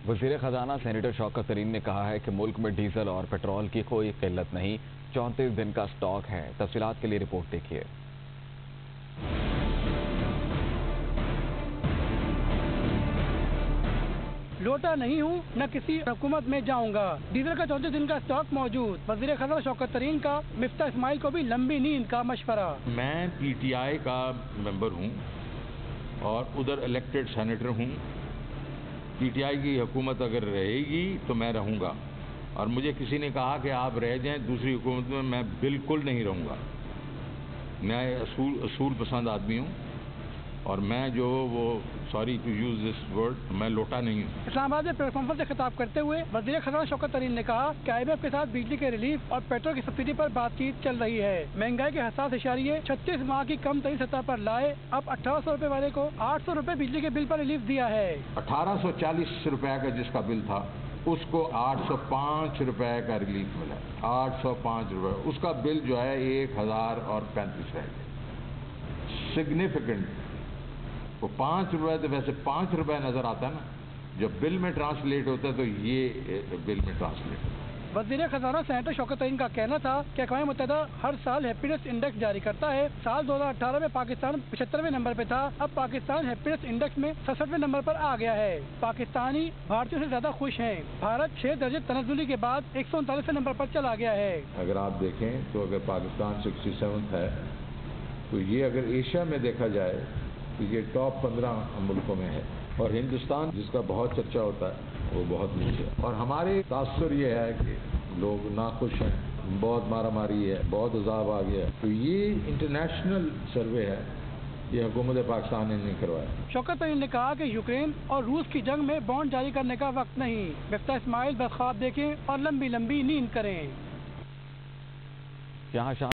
وزیر خزانہ سینیٹر شوکت ترین نے کہا ہے کہ ملک میں ڈیزل اور پیٹرول کی کوئی قلت نہیں، 34 دن کا سٹاک ہے۔ تفصیلات کے لیے رپورٹ دیکھیے۔ لوٹا نہیں ہوں، نہ کسی حکومت میں جاؤں گا، ڈیزل کا 34 دن کا سٹاک موجود۔ وزیر خزانہ شوکت ترین کا مفتاح اسماعیل کو بھی لمبی نیند کا مشورہ۔ میں پی ٹی آئی کا ممبر ہوں اور ادھر الیکٹڈ سینیٹر ہوں۔ پی ٹی آئی کی حکومت اگر رہے گی تو میں رہوں گا، اور مجھے کسی نے کہا کہ آپ رہ جائیں دوسری حکومت میں بالکل نہیں رہوں گا۔ میں اصول پسند آدمی ہوں، اور میں جو وہ sorry to use this word, میں لوٹا نہیں ہوں۔ اسلام آباد میں پریس کانفرنس سے خطاب کرتے ہوئے وزیر خزانہ شوکت ترین نے کہا کہ آئی ایم ایف کے ساتھ بجلی کے ریلیف اور پیٹرول کی سبسڈی پر بات چیت چل رہی ہے۔ مہنگائی کے حساس اشاریے 36 ماہ کی کم ترین سطح پر لائے، اب 1800 روپے والے کو 800 روپے بجلی کے بل پر ریلیف دیا ہے۔ 1840 روپے کا جس کا بل تھا اس کو 805 روپے کا ریلیف ملا۔ 805 روپے، اس کا بل جو ہے 1035 رہ گیا۔ سگنیفیکنٹ، وہ 5 روپے تو ویسے 5 روپے نظر آتا ہے نا، جب بل میں ٹرانسلیٹ ہوتا ہے تو یہ بل میں ٹرانسلیٹ ہوتا ہے۔ وزیر خزانہ سینیٹر شوکت ترین کا کہنا تھا کہ اقوام متحدہ ہر سال ہیپینس انڈیکس جاری کرتا ہے۔ سال 2018 میں پاکستان 75ویں نمبر پہ تھا، اب پاکستان ہیپینس انڈیکس میں 67ویں نمبر پر آ گیا ہے۔ پاکستانی بھارتیوں سے زیادہ خوش ہیں۔ بھارت 6 درجے تنزلی کے بعد 139ویں نمبر پر چلا گیا ہے۔ اگر آپ دیکھیں تو اگر پاکستان 67 ہے تو یہ اگر ایشیا میں دیکھا جائے تو یہ ٹاپ 15 ملکوں میں ہے، اور ہندوستان جس کا بہت چرچا ہوتا ہے وہ بہت نیچے ہے۔ اور ہمارے تاثر یہ ہے کہ لوگ ناخوش ہیں، بہت مارا ماری ہے، بہت عذاب آ گیا ہے۔ تو یہ انٹرنیشنل سروے ہے، یہ حکومت پاکستان نے نہیں کروایا۔ شوکت ترین نے کہا کہ یوکرین اور روس کی جنگ میں بانڈ جاری کرنے کا وقت نہیں۔ مفتاح اسماعیل بس خواب دیکھیں اور لمبی لمبی نیند کریں۔ یہاں